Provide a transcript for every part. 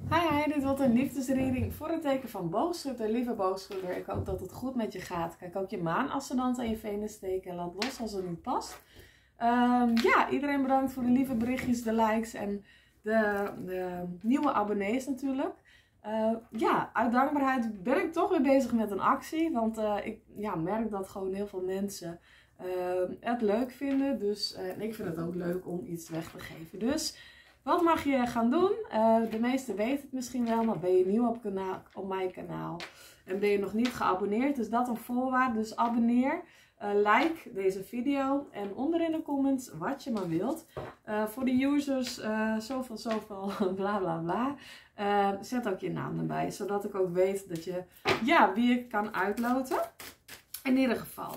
Hi, dit wordt een liefdesreading voor het teken van boogschutter. Lieve boogschutter, ik hoop dat het goed met je gaat. Kijk ook je maanascendant en je Venusteken en laat los als het niet past. Iedereen bedankt voor de lieve berichtjes, de likes en de nieuwe abonnees natuurlijk. Uit dankbaarheid ben ik toch weer bezig met een actie. Want ik merk dat gewoon heel veel mensen het leuk vinden. Dus ik vind het ook leuk om iets weg te geven. Dus wat mag je gaan doen? De meesten weten het misschien wel, maar ben je nieuw op mijn kanaal en ben je nog niet geabonneerd, is dat een voorwaarde. Dus abonneer, like deze video en onder in de comments wat je maar wilt. Voor de users, zoveel, bla bla bla. Zet ook je naam erbij, zodat ik ook weet dat je, wie ik kan uitloten. In ieder geval.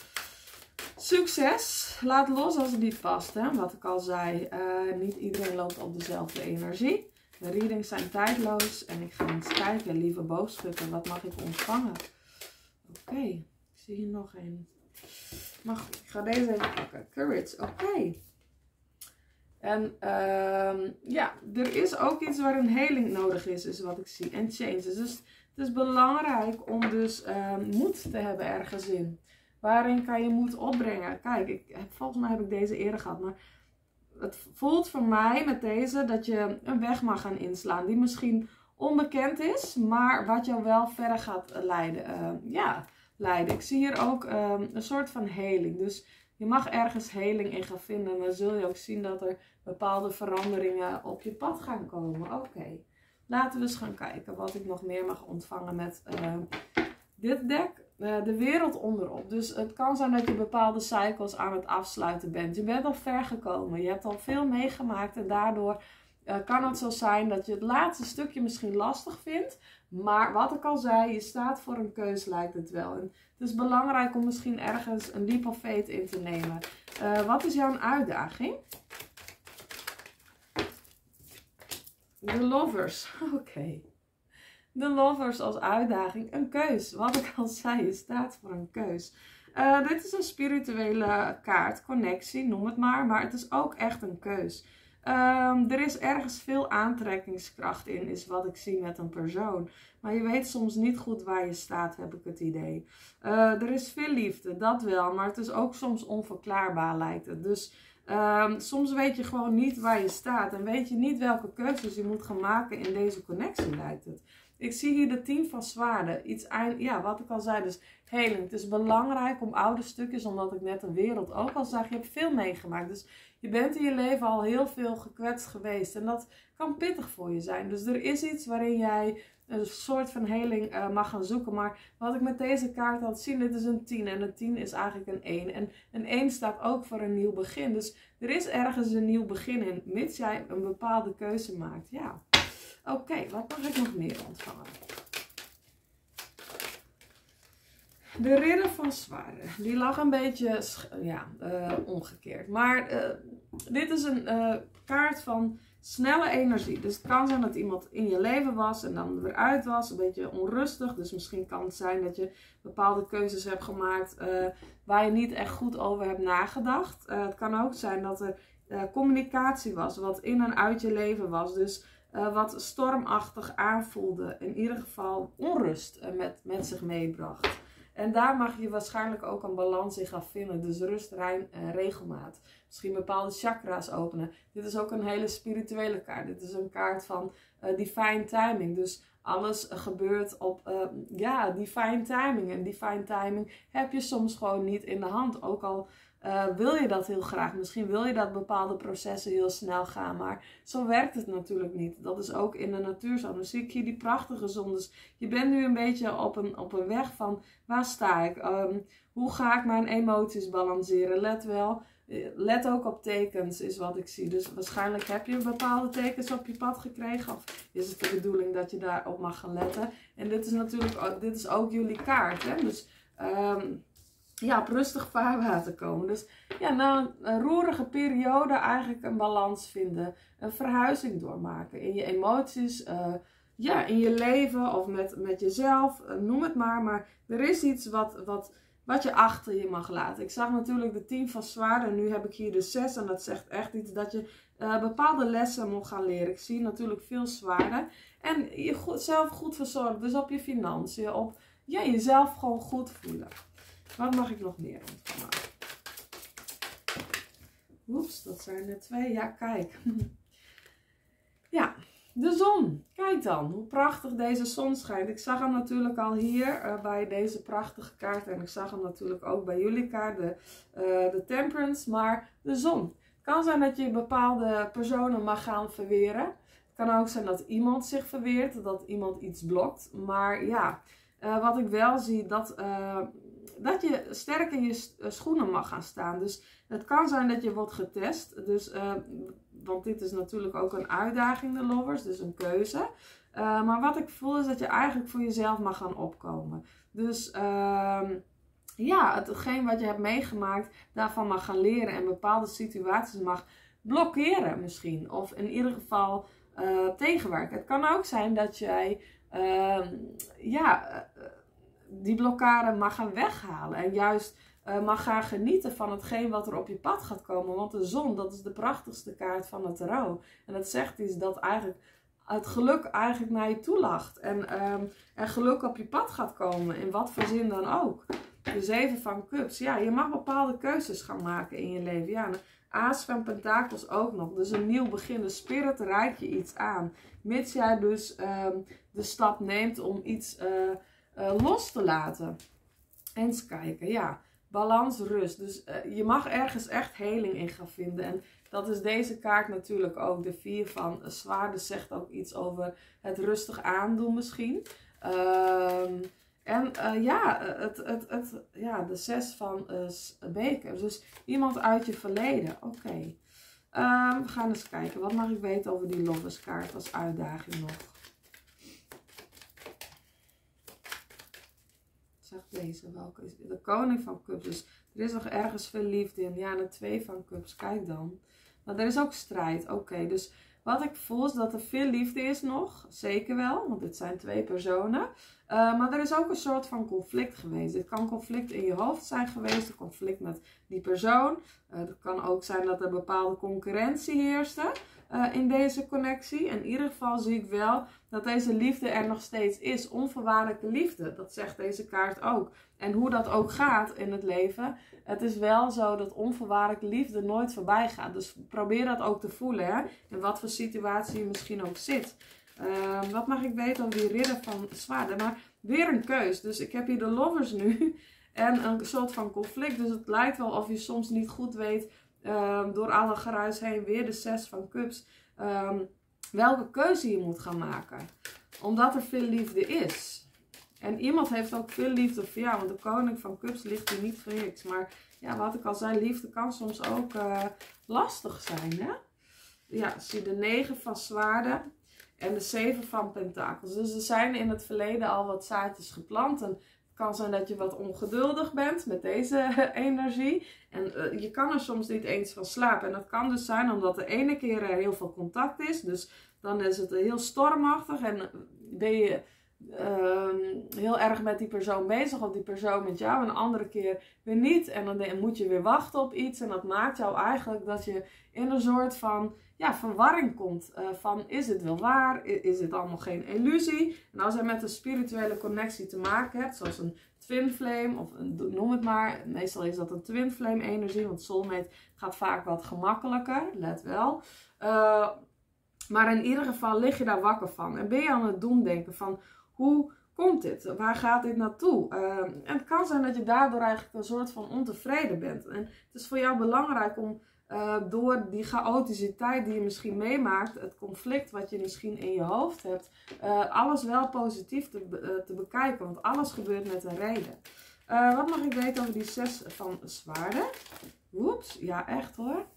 Succes! Laat los als het niet past. Hè? Wat ik al zei, niet iedereen loopt op dezelfde energie. De readings zijn tijdloos. En ik ga eens kijken, lieve boogschutter, wat mag ik ontvangen? Oké, ik zie hier nog een. Maar goed, ik ga deze even pakken. Courage, oké. En er is ook iets waar een heling nodig is wat ik zie. En changes. Dus het is belangrijk om dus moed te hebben ergens in. Waarin kan je moed opbrengen? Kijk, volgens mij heb ik deze eerder gehad. Maar het voelt voor mij met deze dat je een weg mag gaan inslaan. Die misschien onbekend is. Maar wat jou wel verder gaat leiden. Ik zie hier ook een soort van heling. Dus je mag ergens heling in gaan vinden. En dan zul je ook zien dat er bepaalde veranderingen op je pad gaan komen. Oké. Laten we eens gaan kijken wat ik nog meer mag ontvangen met dit deck. De wereld onderop. Dus het kan zijn dat je bepaalde cycles aan het afsluiten bent. Je bent al ver gekomen. Je hebt al veel meegemaakt. En daardoor kan het zo zijn dat je het laatste stukje misschien lastig vindt. Maar wat ik al zei, je staat voor een keus, lijkt het wel. En het is belangrijk om misschien ergens een leap of faith in te nemen. Wat is jouw uitdaging? De lovers. Oké. De lovers als uitdaging. Een keus. Wat ik al zei, je staat voor een keus. Dit is een spirituele kaart. Connectie, noem het maar. Maar het is ook echt een keus. Er is ergens veel aantrekkingskracht in, is wat ik zie met een persoon. Maar je weet soms niet goed waar je staat, heb ik het idee. Er is veel liefde, dat wel. Maar het is ook soms onverklaarbaar, lijkt het. Dus soms weet je gewoon niet waar je staat. En weet je niet welke keuzes je moet gaan maken in deze connectie, lijkt het. Ik zie hier de 10 van zwaarden. Wat ik al zei, dus heling. Het is belangrijk om oude stukjes, omdat ik net de wereld ook al zag. Je hebt veel meegemaakt. Dus je bent in je leven al heel veel gekwetst geweest. En dat kan pittig voor je zijn. Dus er is iets waarin jij een soort van heling mag gaan zoeken. Maar wat ik met deze kaart had zien, dit is een 10. En een 10 is eigenlijk een 1. En een 1 staat ook voor een nieuw begin. Dus er is ergens een nieuw begin in, mits jij een bepaalde keuze maakt. Ja. Oké, wat mag ik nog meer ontvangen? De ridder van zwaarden. Die lag een beetje omgekeerd. Maar dit is een kaart van snelle energie. Dus het kan zijn dat iemand in je leven was en dan weer uit was. Een beetje onrustig. Dus misschien kan het zijn dat je bepaalde keuzes hebt gemaakt waar je niet echt goed over hebt nagedacht. Het kan ook zijn dat er communicatie was wat in en uit je leven was. Dus wat stormachtig aanvoelde. In ieder geval onrust met zich meebracht. En daar mag je waarschijnlijk ook een balans in gaan vinden. Dus rust, regelmaat. Misschien bepaalde chakra's openen. Dit is ook een hele spirituele kaart. Dit is een kaart van divine timing. Dus alles gebeurt op divine timing. En divine timing heb je soms gewoon niet in de hand. Ook al wil je dat heel graag. Misschien wil je dat bepaalde processen heel snel gaan. Maar zo werkt het natuurlijk niet. Dat is ook in de natuur zo. Dan zie ik hier die prachtige zon. Dus je bent nu een beetje op een weg van waar sta ik? Hoe ga ik mijn emoties balanceren? Let ook op tekens is wat ik zie. Dus waarschijnlijk heb je bepaalde tekens op je pad gekregen. Of is het de bedoeling dat je daarop mag gaan letten. En dit is ook jullie kaart. Hè? Dus op rustig vaarwater komen. Dus na een roerige periode eigenlijk een balans vinden. Een verhuizing doormaken in je emoties. In je leven of met jezelf. Noem het maar. Maar er is iets wat wat je achter je mag laten. Ik zag natuurlijk de 10 van zwaarden en nu heb ik hier de 6 en dat zegt echt iets dat je bepaalde lessen moet gaan leren. Ik zie natuurlijk veel zwaarden en jezelf goed verzorgen, dus op je financiën, op jezelf gewoon goed voelen. Wat mag ik nog meer ontvangen? Oeps, dat zijn er 2. Ja, kijk. Ja, de zon. Kijk dan hoe prachtig deze zon schijnt. Ik zag hem natuurlijk al hier bij deze prachtige kaart. En ik zag hem natuurlijk ook bij jullie kaart, de Temperance. Maar de zon. Het kan zijn dat je bepaalde personen mag gaan verweren. Het kan ook zijn dat iemand zich verweert, dat iemand iets blokt. Maar ja, wat ik wel zie, dat je sterk in je schoenen mag gaan staan. Dus het kan zijn dat je wordt getest. Dus, want dit is natuurlijk ook een uitdaging, de lovers. Dus een keuze. Maar wat ik voel is dat je eigenlijk voor jezelf mag gaan opkomen. Dus ja, hetgeen wat je hebt meegemaakt, daarvan mag gaan leren. En bepaalde situaties mag blokkeren misschien. Of in ieder geval tegenwerken. Het kan ook zijn dat jij die blokkade mag gaan weghalen. En juist mag gaan genieten van hetgeen wat er op je pad gaat komen. Want de zon, dat is de prachtigste kaart van het tarot. En dat zegt iets dat eigenlijk het geluk eigenlijk naar je toe lacht. En geluk op je pad gaat komen. In wat voor zin dan ook. De 7 van Cups. Ja, je mag bepaalde keuzes gaan maken in je leven. Ja, de Aas van Pentakels ook nog. Dus een nieuw begin. De spirit reikt je iets aan. Mits jij dus de stap neemt om iets los te laten. Eens kijken, ja. Balans, rust. Dus je mag ergens echt heling in gaan vinden. En dat is deze kaart natuurlijk ook. De 4 van zwaarden zegt ook iets over het rustig aandoen misschien. De 6 van bekers. Dus iemand uit je verleden. Oké. We gaan eens kijken. Wat mag ik weten over die loverskaart als uitdaging nog? Zeg deze, welke is de koning van cups. Dus er is nog ergens veel liefde in. Ja, de 2 van cups, kijk dan. Maar er is ook strijd. Oké, dus wat ik voel is dat er veel liefde is nog. Zeker wel, want dit zijn 2 personen. Maar er is ook een soort van conflict geweest. Het kan conflict in je hoofd zijn geweest. Een conflict met die persoon. Het kan ook zijn dat er bepaalde concurrentie heerste in deze connectie. In ieder geval zie ik wel dat deze liefde er nog steeds is. Onvoorwaardelijke liefde. Dat zegt deze kaart ook. En hoe dat ook gaat in het leven. Het is wel zo dat onvoorwaardelijke liefde nooit voorbij gaat. Dus probeer dat ook te voelen. Hè? In wat voor situatie je misschien ook zit. Wat mag ik weten over die ridder van zwaarden? Maar weer een keus. Dus ik heb hier de lovers nu. En een soort van conflict. Dus het lijkt wel of je soms niet goed weet. Door alle geruis heen. Weer de 6 van cups. Welke keuze je moet gaan maken. Omdat er veel liefde is. En iemand heeft ook veel liefde voor jou. Want de koning van cups ligt hier niet voor niks. Maar ja, wat ik al zei. Liefde kan soms ook lastig zijn. Hè? Ja, zie de 9 van zwaarden. En de 7 van pentakels. Dus er zijn in het verleden al wat zaadjes geplant. En het kan zijn dat je wat ongeduldig bent met deze energie. En je kan er soms niet eens van slapen. En dat kan dus zijn omdat de ene keer er heel veel contact is. Dus dan is het heel stormachtig. En ben je heel erg met die persoon bezig. Of die persoon met jou. En een andere keer weer niet. En dan moet je weer wachten op iets. En dat maakt jou eigenlijk dat je in een soort van verwarring komt. Van is het wel waar? Is het allemaal geen illusie? En als je met een spirituele connectie te maken hebt. Zoals een twin flame. Of noem het maar. Meestal is dat een twin flame energie. Want soulmate gaat vaak wat gemakkelijker. Let wel. Maar in ieder geval lig je daar wakker van. En ben je aan het doemdenken van hoe komt dit? Waar gaat dit naartoe? En het kan zijn dat je daardoor eigenlijk een soort van ontevreden bent. En het is voor jou belangrijk om door die chaotisiteit die je misschien meemaakt, het conflict wat je misschien in je hoofd hebt, alles wel positief te bekijken. Want alles gebeurt met een reden. Wat mag ik weten over die 6 van zwaarden? Oeps, ja echt hoor.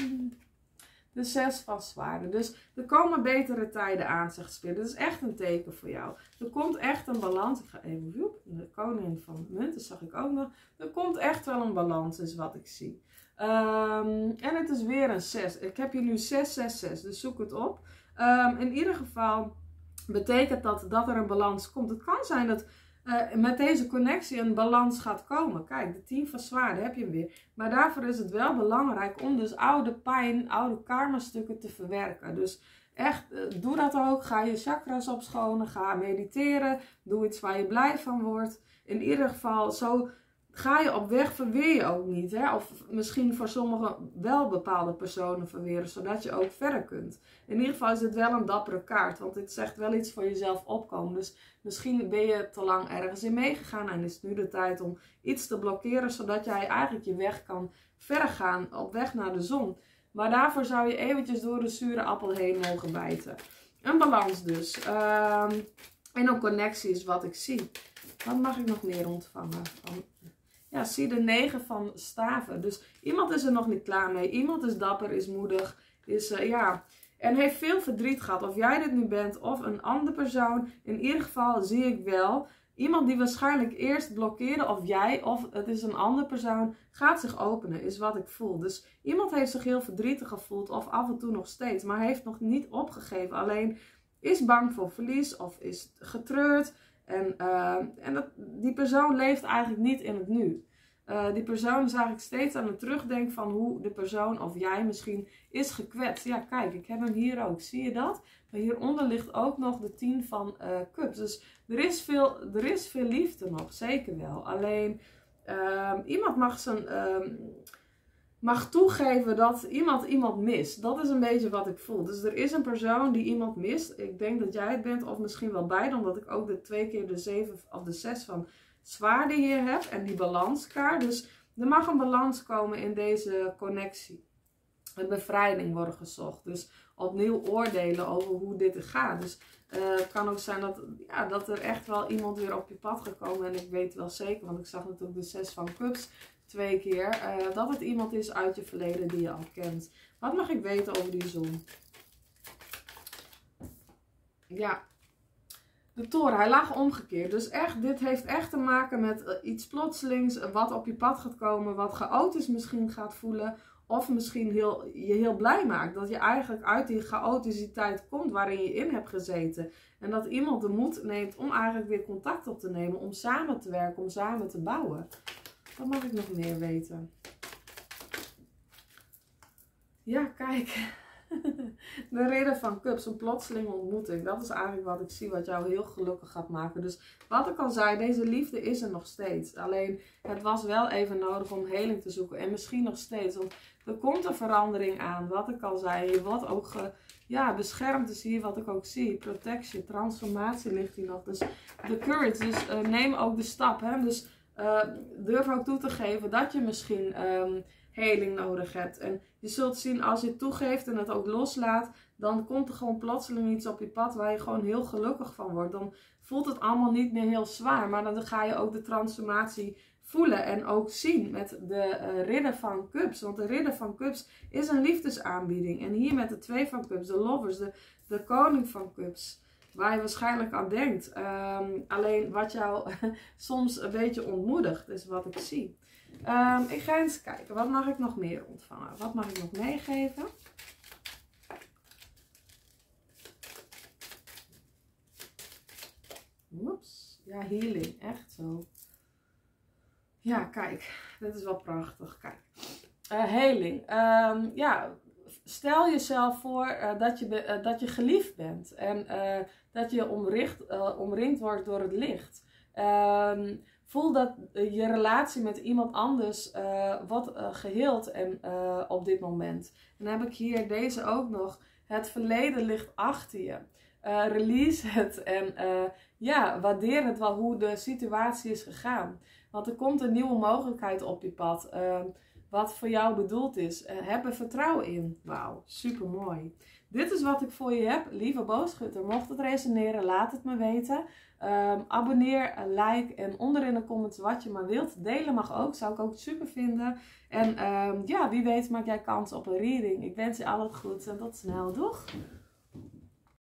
De 6 van zwaarden. Dus er komen betere tijden aan, zegt Spirit. Dat is echt een teken voor jou. Er komt echt een balans. Ik ga even, de koning van munten zag ik ook nog. Er komt echt wel een balans, is wat ik zie. En het is weer een 6. Ik heb hier nu 6, 6, 6. Dus zoek het op. In ieder geval betekent dat er een balans komt. Het kan zijn dat met deze connectie een balans gaat komen. Kijk, de 10 van zwaarden heb je hem weer. Maar daarvoor is het wel belangrijk om dus oude pijn, oude karma stukken te verwerken. Dus echt, doe dat ook. Ga je chakras opschonen, ga mediteren. Doe iets waar je blij van wordt. In ieder geval, zo ga je op weg, verweer je ook niet. Hè? Of misschien voor sommigen wel bepaalde personen verweren, zodat je ook verder kunt. In ieder geval is het wel een dappere kaart, want dit zegt wel iets voor jezelf opkomen. Dus misschien ben je te lang ergens in meegegaan en is het nu de tijd om iets te blokkeren, zodat jij eigenlijk je weg kan verder gaan op weg naar de zon. Maar daarvoor zou je eventjes door de zure appel heen mogen bijten. Een balans dus. En een connectie is wat ik zie. Wat mag ik nog meer ontvangen? Ja, zie de 9 van staven. Dus iemand is er nog niet klaar mee. Iemand is dapper, is moedig. En heeft veel verdriet gehad. Of jij dit nu bent of een andere persoon. In ieder geval zie ik wel. Iemand die waarschijnlijk eerst blokkeerde, of jij, of het is een andere persoon, gaat zich openen, is wat ik voel. Dus iemand heeft zich heel verdrietig gevoeld, of af en toe nog steeds, maar heeft nog niet opgegeven. Alleen is bang voor verlies, of is getreurd. En die persoon leeft eigenlijk niet in het nu. Die persoon is eigenlijk steeds aan het terugdenken van hoe de persoon, of jij misschien, is gekwetst. Ja, kijk, ik heb hem hier ook. Zie je dat? Maar hieronder ligt ook nog de 10 van cups. Dus er is veel liefde nog, zeker wel. Alleen, iemand mag toegeven dat iemand mist. Dat is een beetje wat ik voel. Dus er is een persoon die iemand mist. Ik denk dat jij het bent, of misschien wel beide, omdat ik ook de 2 keer de 7 of de 6 van zwaarden hier heb. En die balanskaart. Dus er mag een balans komen in deze connectie. Een bevrijding worden gezocht. Dus opnieuw oordelen over hoe dit gaat. Dus het kan ook zijn dat er echt wel iemand weer op je pad gaat komen. En ik weet wel zeker, want ik zag natuurlijk de 6 van cups 2 keer. Dat het iemand is uit je verleden die je al kent. Wat mag ik weten over die zon? Ja. De toren, hij lag omgekeerd. Dus echt, dit heeft echt te maken met iets plotselings. Wat op je pad gaat komen. Wat chaotisch misschien gaat voelen. Of misschien je heel blij maakt. Dat je eigenlijk uit die chaoticiteit komt waarin je in hebt gezeten. En dat iemand de moed neemt om eigenlijk weer contact op te nemen. Om samen te werken, om samen te bouwen. Wat mag ik nog meer weten? Ja, kijk. De ridder van cups, een plotselinge ontmoeting. Dat is eigenlijk wat ik zie, wat jou heel gelukkig gaat maken. Dus wat ik al zei, deze liefde is er nog steeds. Alleen, het was wel even nodig om heling te zoeken. En misschien nog steeds, want er komt een verandering aan. Wat ik al zei, je wordt ook beschermd is hier wat ik ook zie. Protection, transformatie ligt hier nog. Dus de courage, dus neem ook de stap. Hè? Dus durf ook toe te geven dat je misschien heling nodig hebt. En je zult zien, als je het toegeeft en het ook loslaat, dan komt er gewoon plotseling iets op je pad waar je gewoon heel gelukkig van wordt. Dan voelt het allemaal niet meer heel zwaar, maar dan ga je ook de transformatie voelen en ook zien met de ridder van cups. Want de ridder van cups is een liefdesaanbieding. En hier met de 2 van cups, de lovers, de koning van cups, waar je waarschijnlijk aan denkt. Alleen wat jou soms een beetje ontmoedigt, is wat ik zie. Ik ga eens kijken, wat mag ik nog meer ontvangen? Wat mag ik nog meegeven? Oeps, ja, healing, echt zo. Ja, kijk, dit is wel prachtig, kijk. Healing, stel jezelf voor dat je geliefd bent en dat je omringd wordt door het licht. Voel dat je relatie met iemand anders wordt geheeld op dit moment. En dan heb ik hier deze ook nog. Het verleden ligt achter je. Release het en waardeer het wel hoe de situatie is gegaan. Want er komt een nieuwe mogelijkheid op je pad. Wat voor jou bedoeld is. Heb er vertrouwen in. Wauw, super mooi. Dit is wat ik voor je heb, lieve boogschutter. Mocht het resoneren, laat het me weten. Abonneer, like en onder in de comments wat je maar wilt. Delen mag ook, zou ik ook super vinden. En wie weet maak jij kans op een reading. Ik wens je al het goeds en tot snel. Doeg!